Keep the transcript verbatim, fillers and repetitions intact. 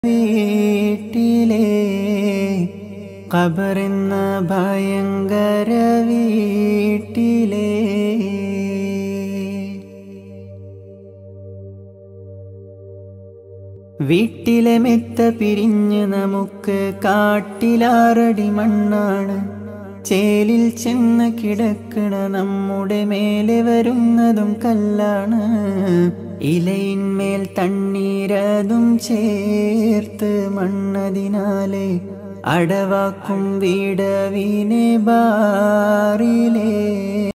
വീട്ടിലെ ഖബറെന്ന ഭയങ്കര വീട്ടിലെ വീട്ടിലെ മെത്ത പിരിഞ്ഞ് നമുക്ക് കാട്ടിലാറടി മണ്ണാണ്. ചേലിൽ ചെന്ന് കിടക്കണ നമ്മുടെ മേലെ വരുന്നതും കല്ലാണ്. ഇലയിന്മേൽ തണ്ണീരതും ചേർത്ത് മണ്ണതിനാലെ അടവാക്കും വിടവിനെ ബാറിലേ